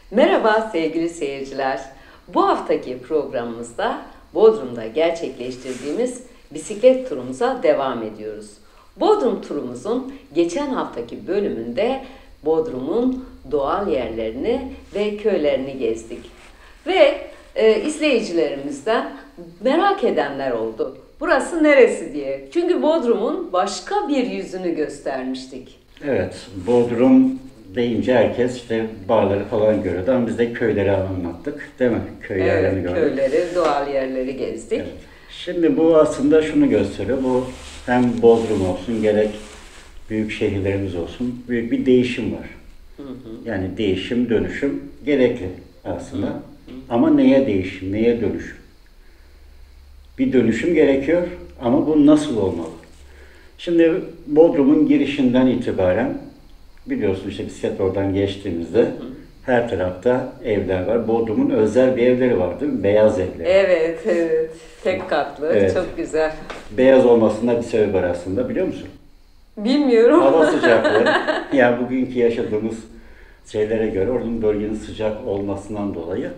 Merhaba sevgili seyirciler. Bu haftaki programımızda Bodrum'da gerçekleştirdiğimiz bisiklet turumuza devam ediyoruz. Bodrum turumuzun geçen haftaki bölümünde Bodrum'un doğal yerlerini ve köylerini gezdik. Ve izleyicilerimizden merak edenler oldu. Burası neresi diye. Çünkü Bodrum'un başka bir yüzünü göstermiştik. Evet, Bodrum deyince herkes işte bağları falan görüyordu ama biz de köyleri anlattık, değil mi? Köy yerlerini gördük. Köyleri, doğal yerleri gezdik. Evet. Şimdi bu aslında şunu gösteriyor, bu hem Bodrum olsun, gerek büyük şehirlerimiz olsun, büyük bir değişim var. Yani değişim, dönüşüm gerekli aslında. Ama neye değişim, neye dönüşüm? Bir dönüşüm gerekiyor ama bu nasıl olmalı? Şimdi Bodrum'un girişinden itibaren biliyorsun işte bisiklet oradan geçtiğimizde her tarafta evler var. Bodrum'un özel bir evleri var değil mi? Beyaz evler. Evet, evet. Tek katlı, Evet. çok güzel. Beyaz olmasında bir sebep var aslında, biliyor musun? Bilmiyorum. Hava sıcaklığı. Yani bugünkü yaşadığımız şeylere göre oranın bölgenin sıcak olmasından dolayı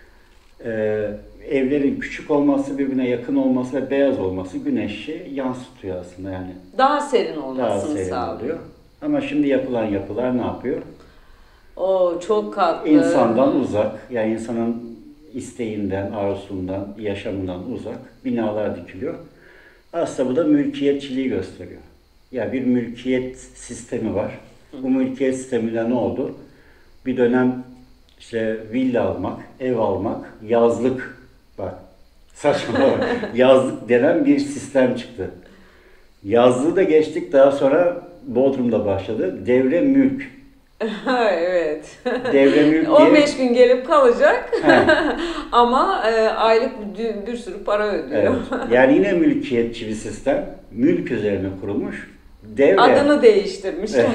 evlerin küçük olması, birbirine yakın olması ve beyaz olması güneşi yansıtıyor aslında yani. Daha serin Daha olmasını serin sağlıyor. oluyor. Ama şimdi yapılan yapılar ne yapıyor? O çok katlı. İnsandan uzak, yani insanın isteğinden, arzusundan, yaşamından uzak binalar dikiliyor. Aslında bu da mülkiyetçiliği gösteriyor. Yani bir mülkiyet sistemi var. Bu mülkiyet sisteminde ne oldu? Bir dönem işte villa almak, ev almak, yazlık, bak saçma yazlık denen bir sistem çıktı. Yazlığı da geçtik, daha sonra Bodrum'da başladı. Devre mülk. Evet. Devre mülk diye. 15 gün gelip kalacak ama aylık bir sürü para ödüyor. Evet. Yani yine mülkiyetçi bir sistem. Mülk üzerine kurulmuş. Devre. Adını değiştirmişler.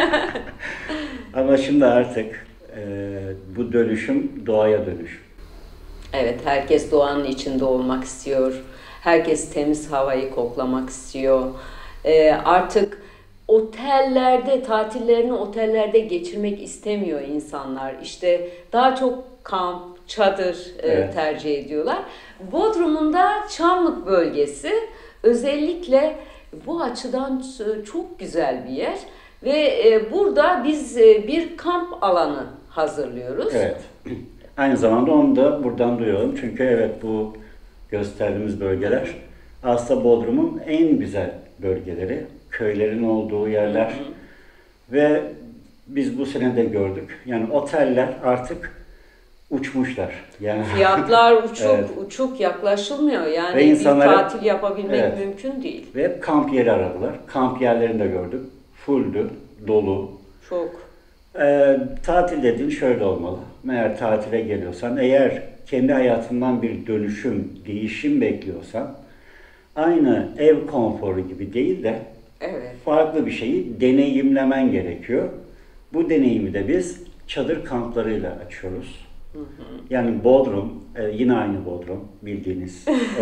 Ama şimdi artık bu dönüşüm doğaya dönüşüm. Evet, herkes doğanın içinde olmak istiyor. Herkes temiz havayı koklamak istiyor. Artık otellerde, tatillerini otellerde geçirmek istemiyor insanlar. İşte daha çok kamp, çadır Evet. tercih ediyorlar. Bodrum'un da Çamlık bölgesi özellikle bu açıdan çok güzel bir yer. Ve burada biz bir kamp alanı hazırlıyoruz. Evet. Aynı zamanda onu da buradan duyuyorum. Çünkü evet, bu gösterdiğimiz bölgeler aslında Bodrum'un en güzel bölgeleri. Köylerin olduğu yerler. Ve biz bu sene de gördük. Yani oteller artık uçmuşlar. Yani Fiyatlar uçuk, Evet. uçuk yaklaşılmıyor. Yani Ve bir insanlar tatil yapabilmek Evet. mümkün değil. ve hep kamp yeri aradılar. Kamp yerlerini de gördük. Fulldü, dolu. Çok. Tatil dediğin şöyle olmalı. Eğer tatile geliyorsan, eğer kendi hayatından bir dönüşüm, değişim bekliyorsan, aynı ev konforu gibi değil de Evet. farklı bir şeyi deneyimlemen gerekiyor. Bu deneyimi de biz çadır kamplarıyla açıyoruz. Yani Bodrum, yine aynı Bodrum, bildiğiniz o.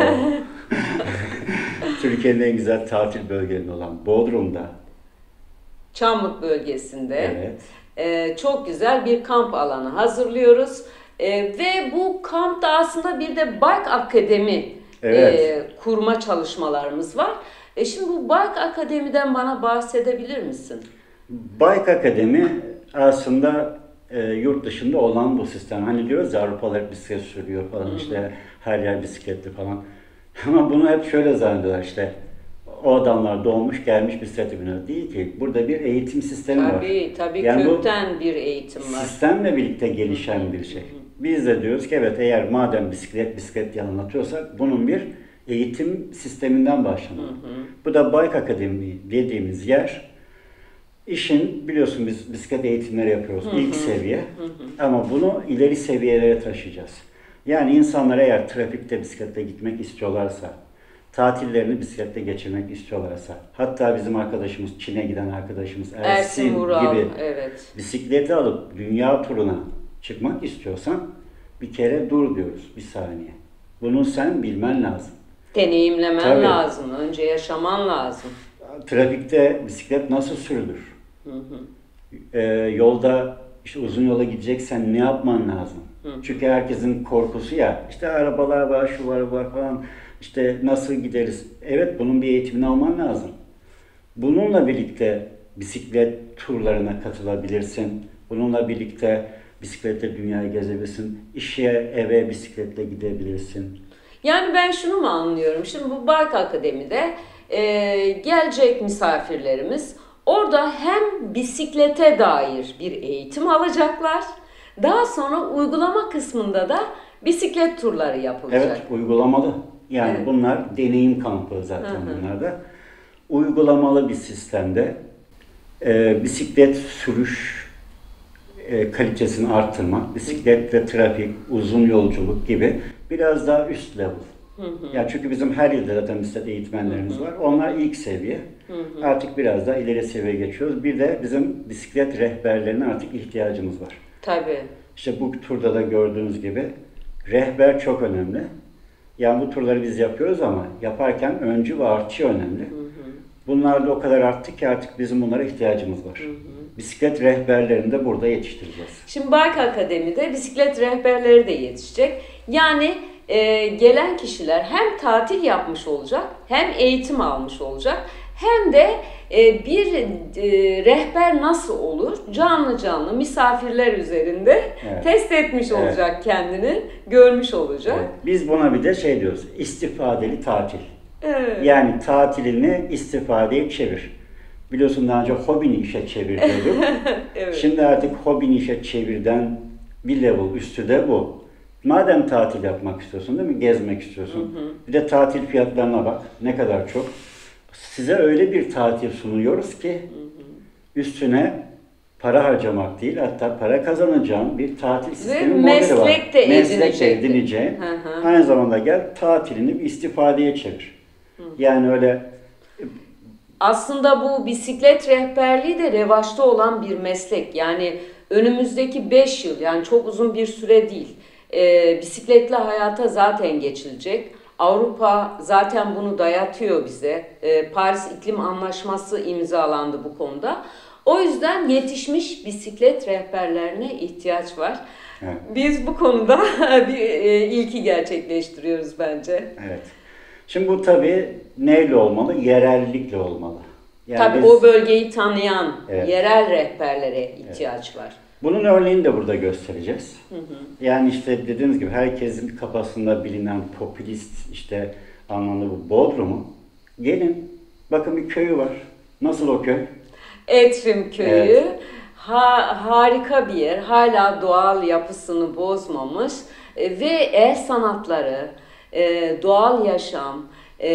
Türkiye'nin en güzel tatil bölgeleri olan Bodrum'da. Çamlık bölgesinde Evet. çok güzel bir kamp alanı hazırlıyoruz. Ve bu kampta aslında bir de Bike Akademi Evet. kurma çalışmalarımız var. Şimdi bu Bike Akademi'den bana bahsedebilir misin? Bike Akademi aslında yurt dışında olan bu sistem. Hani diyoruz ya, Avrupalılar bisiklet sürüyor falan, işte her yer bisikletli falan. Ama bunu hep şöyle zannediyorlar, işte o adamlar doğmuş gelmiş bisiklete biniyor. Değil ki. Burada bir eğitim sistemi var. Tabii Yani bu kökten bir eğitim var. sistemle birlikte gelişen bir şey. Biz de diyoruz ki evet, eğer madem bisiklet diye anlatıyorsak bunun bir eğitim sisteminden başlamalı. Bu da Bike Akademi dediğimiz yer. İşin, biliyorsun biz bisiklet eğitimleri yapıyoruz ilk seviye, ama bunu ileri seviyelere taşıyacağız. Yani insanlar eğer trafikte bisikletle gitmek istiyorlarsa, tatillerini bisikletle geçirmek istiyorlarsa, hatta bizim arkadaşımız, Çin'e giden arkadaşımız Ersin Vural, gibi evet. bisikleti alıp dünya turuna çıkmak istiyorsan bir kere dur diyoruz, bir saniye. Bunu sen bilmen lazım. Deneyimlemen Tabii. lazım. Önce yaşaman lazım. Trafikte bisiklet nasıl sürülür? Yolda İşte uzun yola gideceksen ne yapman lazım? Çünkü herkesin korkusu ya, işte arabalar var, şu var, bu var falan, işte nasıl gideriz? Evet, bunun bir eğitimini alman lazım. Bununla birlikte bisiklet turlarına katılabilirsin. Bununla birlikte bisikletle dünyayı gezebilirsin. İşe, eve bisikletle gidebilirsin. Yani ben şunu mu anlıyorum? Şimdi bu Bike Akademi'de gelecek misafirlerimiz orada hem bisiklete dair bir eğitim alacaklar. Daha sonra uygulama kısmında da bisiklet turları yapılacak. Evet, uygulamalı. Yani Evet. bunlar deneyim kampı zaten bunlar da. Uygulamalı bir sistemde bisiklet sürüş kalitesini arttırmak, bisikletle trafik, uzun yolculuk gibi biraz daha üst level. Ya çünkü bizim her yılda zaten bisiklet eğitmenlerimiz var. Onlar ilk seviye. Artık biraz daha ileri seviyeye geçiyoruz. Bir de bizim bisiklet rehberlerine artık ihtiyacımız var. Tabii. İşte bu turda da gördüğünüz gibi rehber çok önemli. Yani bu turları biz yapıyoruz ama yaparken öncü ve artçı önemli. Bunlar da o kadar arttı ki artık bizim bunlara ihtiyacımız var. Bisiklet rehberlerini de burada yetiştireceğiz. Şimdi Bike Akademi'de bisiklet rehberleri de yetişecek. Yani gelen kişiler hem tatil yapmış olacak, hem eğitim almış olacak, hem de bir rehber nasıl olur? Canlı canlı misafirler üzerinde test etmiş olacak kendini, görmüş olacak. Evet. Biz buna bir de şey diyoruz, istifadeli tatil. Evet. Yani tatilini istifadeye çevir. Biliyorsun daha önce hobini işe çevir diyorduk. Evet. Şimdi artık hobini işe çevirden bir level üstü de bu. Madem tatil yapmak istiyorsun değil mi? Gezmek istiyorsun. Bir de tatil fiyatlarına bak. Ne kadar çok. Size öyle bir tatil sunuyoruz ki üstüne para harcamak değil, hatta para kazanacağın bir tatil sistemi modeli var. Meslek de edineceğin. Aynı zamanda gel tatilini bir istifadeye çevir. Yani öyle. Aslında bu bisiklet rehberliği de revaçta olan bir meslek. Yani önümüzdeki 5 yıl, yani çok uzun bir süre değil. Bisikletli hayata zaten geçilecek. Avrupa zaten bunu dayatıyor bize. Paris İklim Anlaşması imzalandı bu konuda. O yüzden yetişmiş bisiklet rehberlerine ihtiyaç var. Evet. Biz bu konuda bir ilki gerçekleştiriyoruz bence. Evet. Şimdi bu tabii neyle olmalı? Yerellikle olmalı. Yani Tabii o bölgeyi tanıyan Evet. yerel rehberlere ihtiyaç var. Bunun örneğini de burada göstereceğiz. Yani işte dediğimiz gibi herkesin kafasında bilinen popülist işte anlamda bu Bodrum'u. Gelin bakın bir köyü var. Nasıl o köy? Etrim Köyü Evet. harika bir yer. Hala doğal yapısını bozmamış ve el sanatları, doğal yaşam,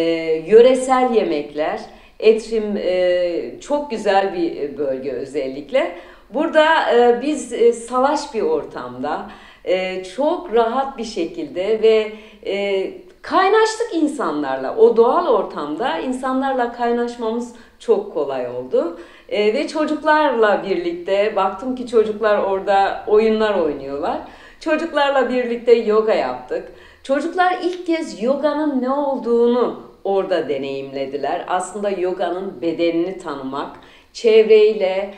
yöresel yemekler. Etrim çok güzel bir bölge özellikle. Burada biz salaş bir ortamda çok rahat bir şekilde ve kaynaştık insanlarla. O doğal ortamda insanlarla kaynaşmamız çok kolay oldu. Ve çocuklarla birlikte baktım ki çocuklar orada oyunlar oynuyorlar. Çocuklarla birlikte yoga yaptık. Çocuklar ilk kez yoganın ne olduğunu orada deneyimlediler. Aslında yoganın bedenini tanımak, çevreyle,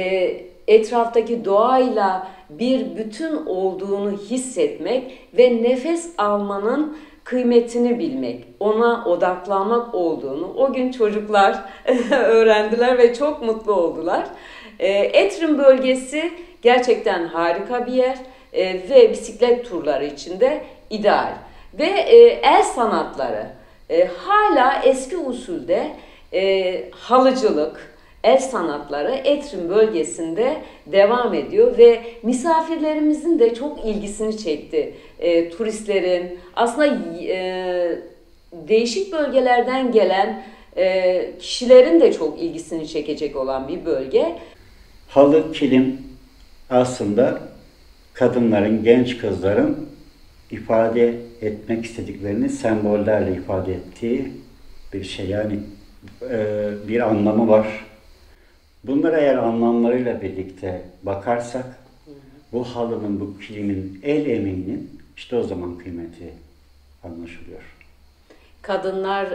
etraftaki doğayla bir bütün olduğunu hissetmek ve nefes almanın kıymetini bilmek, ona odaklanmak olduğunu o gün çocuklar öğrendiler ve çok mutlu oldular. Etrim bölgesi gerçekten harika bir yer ve bisiklet turları için de ideal. Ve el sanatları hala eski usulde halıcılık, el sanatları Etrim bölgesinde devam ediyor ve misafirlerimizin de çok ilgisini çekti. Turistlerin, aslında değişik bölgelerden gelen kişilerin de çok ilgisini çekecek olan bir bölge. Halı, kilim aslında kadınların, genç kızların ifade etmek istediklerini sembollerle ifade ettiği bir şey. Yani bir anlamı var. Bunlara eğer anlamlarıyla birlikte bakarsak, bu halının, bu kilimin, el emeğinin işte o zaman kıymeti anlaşılıyor. Kadınlar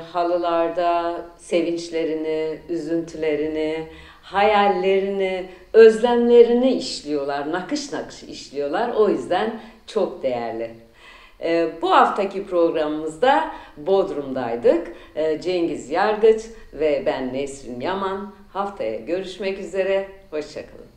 halılarda sevinçlerini, üzüntülerini, hayallerini özlemlerini işliyorlar, nakış nakış işliyorlar. O yüzden çok değerli. Bu haftaki programımızda Bodrum'daydık. Cengiz Yargıç ve ben Nesrin Yaman. Haftaya görüşmek üzere. Hoşça kalın.